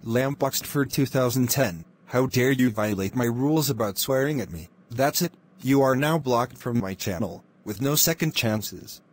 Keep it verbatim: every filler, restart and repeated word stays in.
lamboxgtford two thousand ten, how dare you violate my rules about swearing at me? That's it, you are now blocked from my channel, with no second chances.